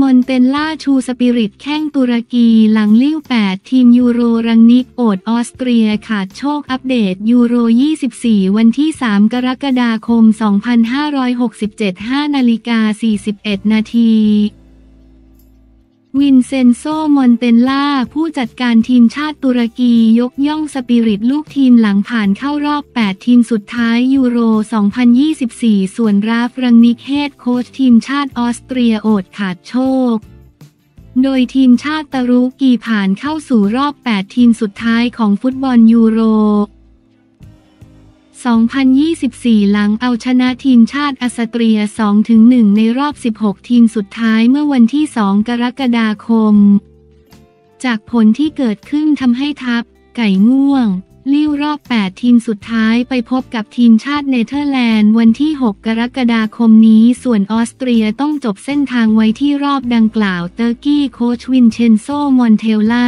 อนเตลล่าชูสปิริตแข้งตุรกีหลังลิ่ว8ทีมยูโรรังนิกโอดออสเตรียขาดโชคอัปเดตยูโร24วันที่3กรกฎาคม2567 5:41 นาทีวินเซนโซ มอนเตลล่าผู้จัดการทีมชาติตุรกียกย่องสปิริตลูกทีมหลังผ่านเข้ารอบ8ทีมสุดท้ายยูโร2024ส่วนราฟ รังนิกเฮดโค้ชทีมชาติออสเตรียโอดขาดโชคโดยทีมชาติตุรกีผ่านเข้าสู่รอบ8ทีมสุดท้ายของฟุตบอลยูโร2024 หลังเอาชนะทีมชาติออสเตรีย 2-1 ในรอบ16ทีมสุดท้ายเมื่อวันที่2กรกฎาคมจากผลที่เกิดขึ้นทำให้ทัพไก่ง่วงลิ่วรอบ8ทีมสุดท้ายไปพบกับทีมชาติเนเธอร์แลนด์วันที่6กรกฎาคมนี้ส่วนออสเตรียต้องจบเส้นทางไว้ที่รอบดังกล่าวเตอร์กี้โค้ชวินเชนโซ มอนเทลล่า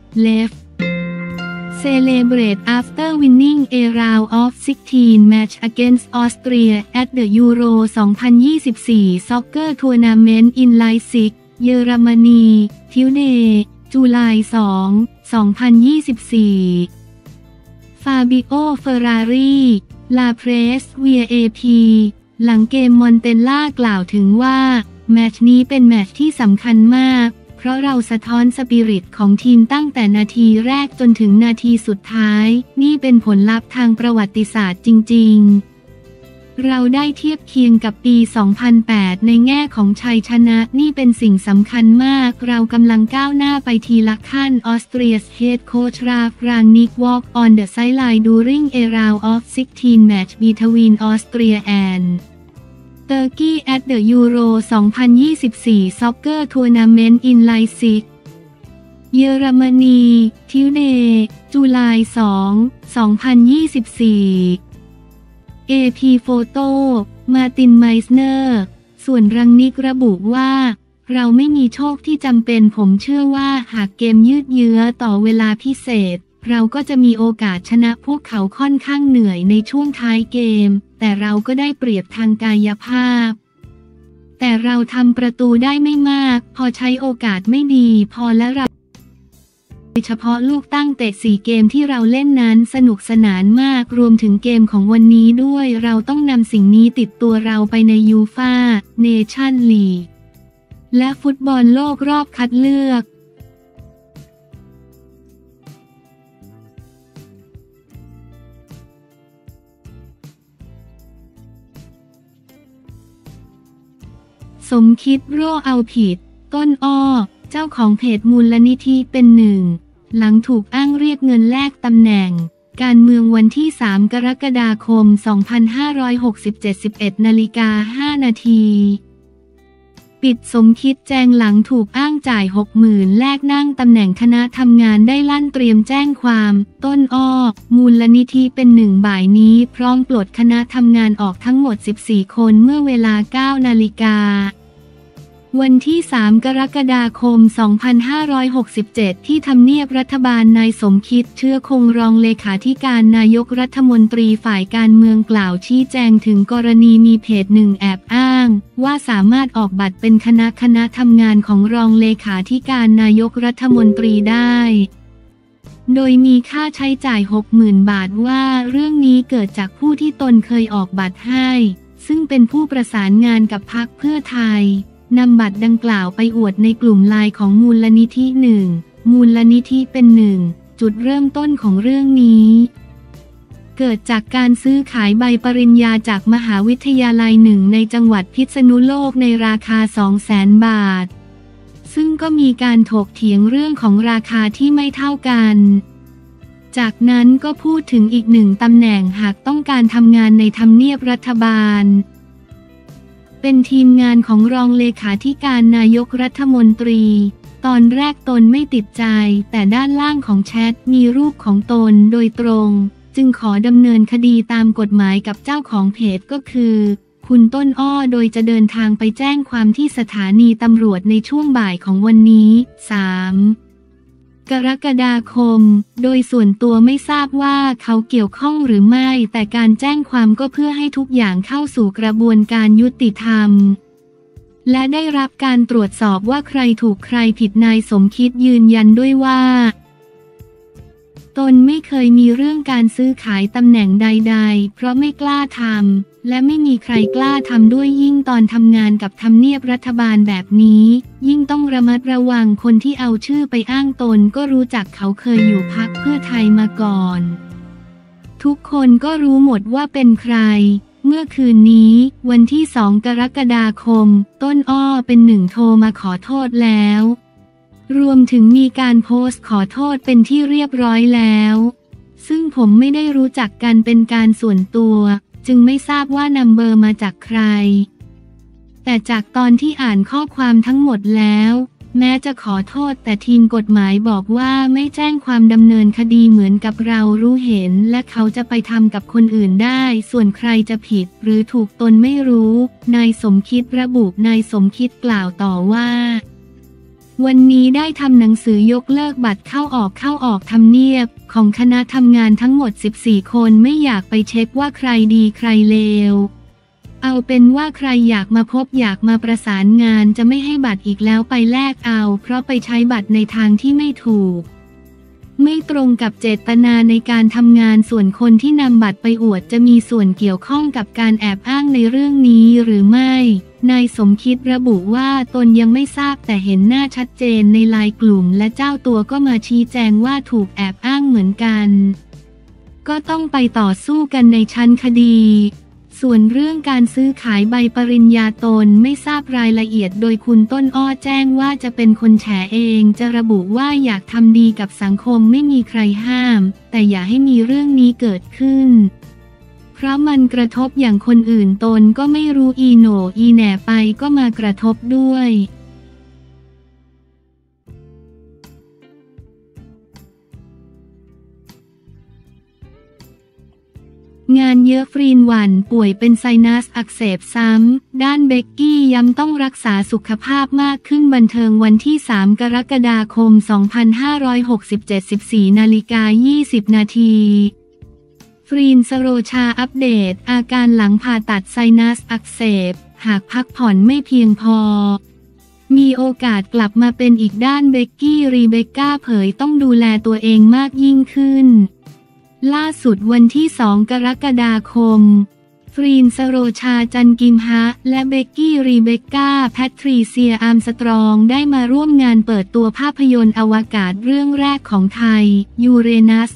Celebrate after winning a round of 16 match against Austria at the Euro 2024 Soccer Tournament in Leipzig เยอรมนี Tuesday จุลาย2 2024 ฟาบิโอ เฟอร์รารีลาเพรส VAP หลังเกมมอนเตลล่ากล่าวถึงว่าแมตช์นี้เป็นแมตช์ที่สำคัญมากเพราะเราสะท้อนสปิริตของทีมตั้งแต่นาทีแรกจนถึงนาทีสุดท้ายนี่เป็นผลลัพธ์ทางประวัติศาสตร์จริงๆเราได้เทียบเคียงกับปี 2008 ในแง่ของชัยชนะนี่เป็นสิ่งสำคัญมากเรากำลังก้าวหน้าไปทีละขั้น Austria's head coach Ralf Rangnick walk on the sideline during a round of 16 match between Austria and Turkey at the Euro 2024 Soccer Tournament in Leipzig เยอรมนี Tuesday จุลาย2 2024 AP Photo มาร์ติน ไมสเนอร์ส่วนรังนิกระบุว่าเราไม่มีโชคที่จำเป็นผมเชื่อว่าหากเกมยืดเยื้อต่อเวลาพิเศษเราก็จะมีโอกาสชนะพวกเขาค่อนข้างเหนื่อยในช่วงท้ายเกมแต่เราก็ได้เปรียบทางกายภาพแต่เราทำประตูได้ไม่มากพอใช้โอกาสไม่ดีพอและเราโดยเฉพาะลูกตั้งเตะ4เกมที่เราเล่นนั้นสนุกสนานมากรวมถึงเกมของวันนี้ด้วยเราต้องนำสิ่งนี้ติดตัวเราไปในยูฟ่าเนชั่นลีกและฟุตบอลโลกรอบคัดเลือกสมคิดโร่เอาผิดต้นอ้อเจ้าของเพจมูลนิธิเป็นหนึ่งหลังถูกอ้างเรียกเงินแลกตำแหน่งการเมืองวันที่3กรกฎาคม2567 11:05 นาทีปิดสมคิดแจงหลังถูกอ้างจ่าย 60,000 แลกนั่งตำแหน่งคณะทำงานได้ลั่นเตรียมแจ้งความต้นอ้อมูลนิธิเป็นหนึ่งบ่ายนี้พร้อมปลดคณะทำงานออกทั้งหมด14คนเมื่อเวลา 9 นาฬิกาวันที่3กรกฎาคม2567ที่ทำเนียบรัฐบาลนายสมคิดเชื้อคงรองเลขาธิการนายกรัฐมนตรีฝ่ายการเมืองกล่าวชี้แจงถึงกรณีมีเพจหนึ่งแอบอ้างว่าสามารถออกบัตรเป็นคณะทำงานของรองเลขาธิการนายกรัฐมนตรีได้โดยมีค่าใช้จ่าย 60,000 บาทว่าเรื่องนี้เกิดจากผู้ที่ตนเคยออกบัตรให้ซึ่งเป็นผู้ประสานงานกับพรรคเพื่อไทยนำบัตรดังกล่าวไปอวดในกลุ่มไลน์ของมูลนิธิหนึ่งมูลนิธิเป็นหนึ่งจุดเริ่มต้นของเรื่องนี้เกิดจากการซื้อขายใบปริญญาจากมหาวิทยาลัยหนึ่งในจังหวัดพิษณุโลกในราคา 200,000 บาทซึ่งก็มีการถกเถียงเรื่องของราคาที่ไม่เท่ากันจากนั้นก็พูดถึงอีกหนึ่งตำแหน่งหากต้องการทำงานในทำเนียบรัฐบาลเป็นทีมงานของรองเลขาธิการนายกรัฐมนตรีตอนแรกตนไม่ติดใจแต่ด้านล่างของแชทมีรูปของตนโดยตรงจึงขอดำเนินคดีตามกฎหมายกับเจ้าของเพจก็คือคุณต้นอ้อโดยจะเดินทางไปแจ้งความที่สถานีตำรวจในช่วงบ่ายของวันนี้3กรกฎาคมโดยส่วนตัวไม่ทราบว่าเขาเกี่ยวข้องหรือไม่แต่การแจ้งความก็เพื่อให้ทุกอย่างเข้าสู่กระบวนการยุติธรรมและได้รับการตรวจสอบว่าใครถูกใครผิดนายสมคิดยืนยันด้วยว่าตนไม่เคยมีเรื่องการซื้อขายตำแหน่งใดๆเพราะไม่กล้าทำและไม่มีใครกล้าทำด้วยยิ่งตอนทำงานกับทำเนียบรัฐบาลแบบนี้ยิ่งต้องระมัดระวังคนที่เอาชื่อไปอ้างตนก็รู้จักเขาเคยอยู่พรรคเพื่อไทยมาก่อนทุกคนก็รู้หมดว่าเป็นใครเมื่อคืนนี้วันที่2 กรกฎาคมต้นอ้อเป็นหนึ่งโทรมาขอโทษแล้วรวมถึงมีการโพสต์ขอโทษเป็นที่เรียบร้อยแล้วซึ่งผมไม่ได้รู้จักกันเป็นการส่วนตัวจึงไม่ทราบว่านำเบอร์มาจากใครแต่จากตอนที่อ่านข้อความทั้งหมดแล้วแม้จะขอโทษแต่ทีมกฎหมายบอกว่าไม่แจ้งความดำเนินคดีเหมือนกับเรารู้เห็นและเขาจะไปทำกับคนอื่นได้ส่วนใครจะผิดหรือถูกตนไม่รู้นายสมคิดระบุนายสมคิดกล่าวต่อว่าวันนี้ได้ทำหนังสือยกเลิกบัตรเข้าออกทำเนียบของคณะทำงานทั้งหมด14 คนไม่อยากไปเช็คว่าใครดีใครเลวเอาเป็นว่าใครอยากมาพบอยากมาประสานงานจะไม่ให้บัตรอีกแล้วไปแลกเอาเพราะไปใช้บัตรในทางที่ไม่ถูกไม่ตรงกับเจตนาในการทำงานส่วนคนที่นำบัตรไปอวดจะมีส่วนเกี่ยวข้องกับการแอบอ้างในเรื่องนี้หรือไม่นายสมคิดระบุว่าตนยังไม่ทราบแต่เห็นหน้าชัดเจนในไลน์กลุ่มและเจ้าตัวก็มาชี้แจงว่าถูกแอบอ้างเหมือนกันก็ต้องไปต่อสู้กันในชั้นคดีส่วนเรื่องการซื้อขายใบปริญญาตนไม่ทราบรายละเอียดโดยคุณต้นอ้อแจ้งว่าจะเป็นคนแฉเองจะระบุว่าอยากทำดีกับสังคมไม่มีใครห้ามแต่อย่าให้มีเรื่องนี้เกิดขึ้นเพราะมันกระทบอย่างคนอื่นตนก็ไม่รู้อีโหน่อีแหน่ไปก็มากระทบด้วยงานเยอะฟรีนหวั่นป่วยเป็นไซนัสอักเสบซ้ำด้านเบกกี้ย้ำต้องรักษาสุขภาพมากขึ้นบันเทิงวันที่3 กรกฎาคม 2567 14:20 นาทีฟรีน สโรชาอัปเดตอาการหลังผ่าตัดไซนัสอักเสบหากพักผ่อนไม่เพียงพอมีโอกาสกลับมาเป็นอีกด้านเบกกี้รีเบคก้าเผยต้องดูแลตัวเองมากยิ่งขึ้นล่าสุดวันที่2 กรกฎาคมฟรีน สโรชาจันกิมฮะและเบกกี้รีเบคก้าแพทริเซียอาร์มสตรองได้มาร่วมงานเปิดตัวภาพยนตร์อวกาศเรื่องแรกของไทยยูเรนัส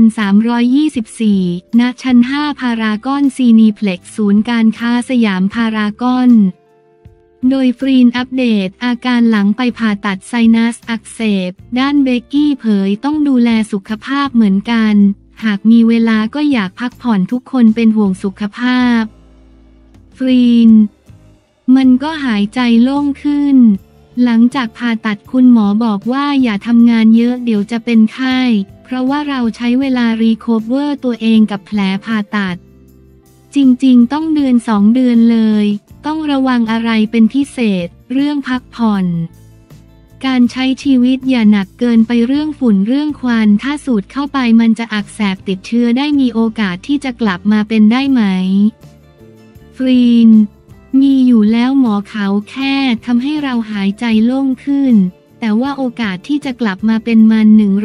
2324 ณ ชั้น 5 พารากอนซีนีเพล็กซ์ศูนย์การค้าสยามพารากอนโดยฟรีนอัปเดตอาการหลังไปผ่าตัดไซนัสอักเสบด้านเบกกี้เผยต้องดูแลสุขภาพเหมือนกันหากมีเวลาก็อยากพักผ่อนทุกคนเป็นห่วงสุขภาพฟรีนมันก็หายใจโล่งขึ้นหลังจากผ่าตัดคุณหมอบอกว่าอย่าทำงานเยอะเดี๋ยวจะเป็นไข้เพราะว่าเราใช้เวลารีโคเวอร์ตัวเองกับแผลผ่าตัดจริงๆต้องเดือน2 เดือนเลยต้องระวังอะไรเป็นพิเศษเรื่องพักผ่อนการใช้ชีวิตอย่าหนักเกินไปเรื่องฝุ่นเรื่องควันถ้าสูดเข้าไปมันจะอักเสบติดเชื้อได้มีโอกาสที่จะกลับมาเป็นได้ไหมฟรีนมีอยู่แล้วหมอเขาแค่ทำให้เราหายใจโล่งขึ้นแต่ว่าโอกาสที่จะกลับมาเป็นมัน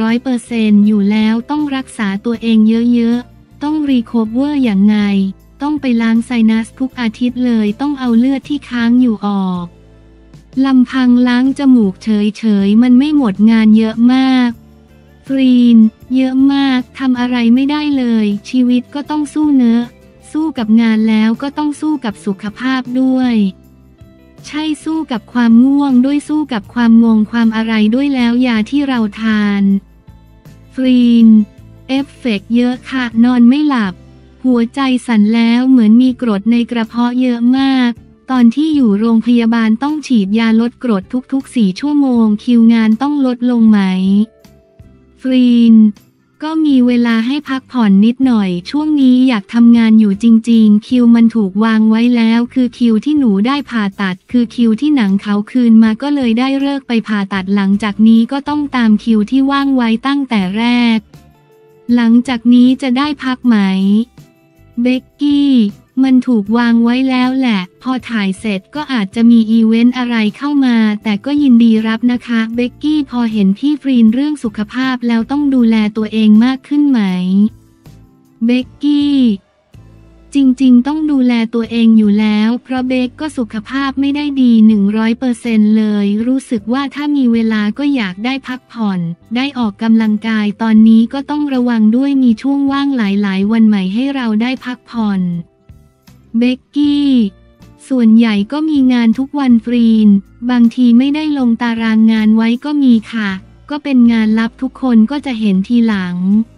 100% อยู่แล้วต้องรักษาตัวเองเยอะๆต้องรีโคเวอร์อย่างไงต้องไปล้างไซนัสทุกอาทิตย์เลยต้องเอาเลือดที่ค้างอยู่ออกลำพังล้างจมูกเฉยๆมันไม่หมดงานเยอะมากฟรีนเยอะมากทำอะไรไม่ได้เลยชีวิตก็ต้องสู้เนอะสู้กับงานแล้วก็ต้องสู้กับสุขภาพด้วยใช่สู้กับความง่วงด้วยสู้กับความงงความอะไรด้วยแล้วยาที่เราทานฟรีนเอฟเฟกต์เยอะค่ะนอนไม่หลับหัวใจสั่นแล้วเหมือนมีกรดในกระเพาะเยอะมากตอนที่อยู่โรงพยาบาลต้องฉีดยาลดกรดทุกๆ4 ชั่วโมงคิวงานต้องลดลงไหมฟรีนก็มีเวลาให้พักผ่อนนิดหน่อยช่วงนี้อยากทำงานอยู่จริงๆคิวมันถูกวางไว้แล้วคือคิวที่หนูได้ผ่าตัดคือคิวที่หนังเขาคืนมาก็เลยได้เลิกไปผ่าตัดหลังจากนี้ก็ต้องตามคิวที่ว่างไว้ตั้งแต่แรกหลังจากนี้จะได้พักไหมเบกกี้มันถูกวางไว้แล้วแหละ พอถ่ายเสร็จก็อาจจะมีอีเวนต์อะไรเข้ามา แต่ก็ยินดีรับนะคะเบกกี้พอเห็นพี่ฟรีนเรื่องสุขภาพแล้วต้องดูแลตัวเองมากขึ้นไหมเบกกี้จริงๆต้องดูแลตัวเองอยู่แล้วเพราะเบกก็สุขภาพไม่ได้ดี100%เลยรู้สึกว่าถ้ามีเวลาก็อยากได้พักผ่อนได้ออกกำลังกายตอนนี้ก็ต้องระวังด้วยมีช่วงว่างหลายๆวันใหม่ให้เราได้พักผ่อนเบกกี้ส่วนใหญ่ก็มีงานทุกวันฟรีนบางทีไม่ได้ลงตารางงานไว้ก็มีค่ะก็เป็นงานลับทุกคนก็จะเห็นทีหลัง